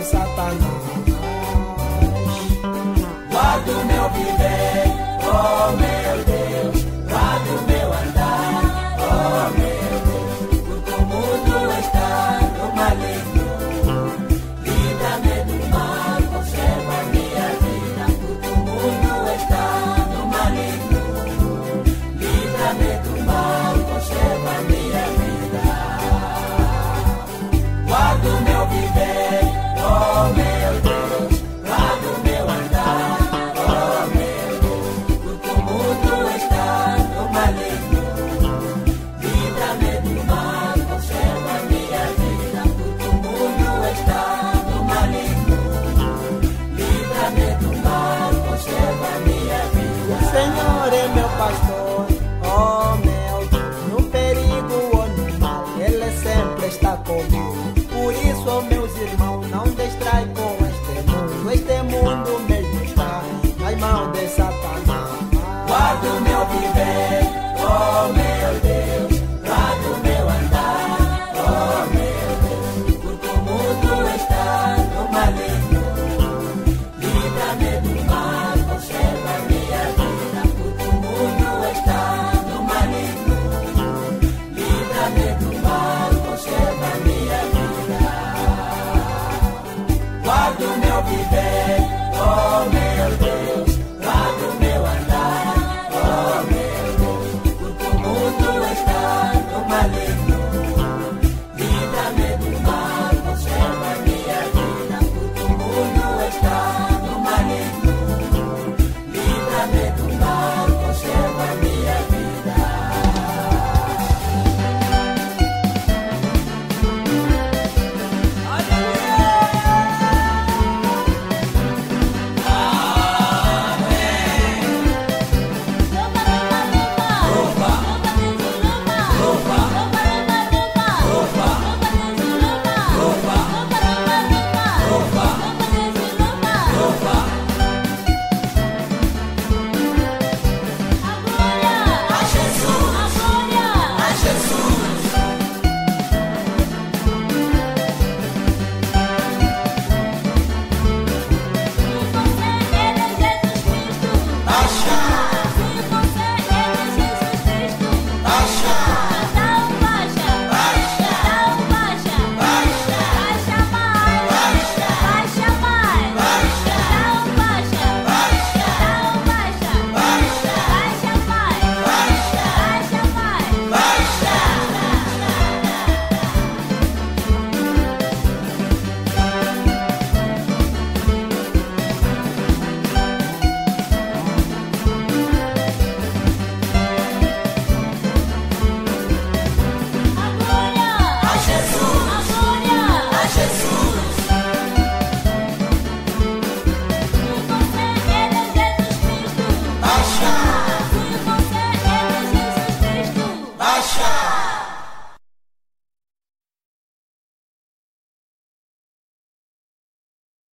Satanás. Guarda o meu viver, oh meu Deus, guarda o meu andar, oh meu Deus, porque o mundo está no maligno. Livra-me do mal, conserva a minha vida, porque o mundo está no maligno. Livra-me do mal, conserva a minha vida. Guarda o meu viver, oh meu Deus, guarda o meu andar, oh meu Deus, porque o mundo está no maligno. Livra-me do mal, conserva a minha vida, porque o mundo está no maligno. Livra-me do mal, conserva a minha vida. O Senhor é meu pastor, oh meu Deus, no perigo ou no mal, Ele sempre está comigo. Por isso, oh meus irmãos, não distrai com este mundo mesmo está nas mãos de Satanás. Guarda o meu viver, oh meu Deus, guarda o meu andar, oh meu Deus, porque o mundo está no maligno. Livra-me do mal, conserva a minha vida, porque o mundo está no maligno. Livra-me do mal, conserva a minha vida. Guarda o meu viver, oh meu Deus, guarda o meu andar, oh meu Deus, porque o mundo está no maligno.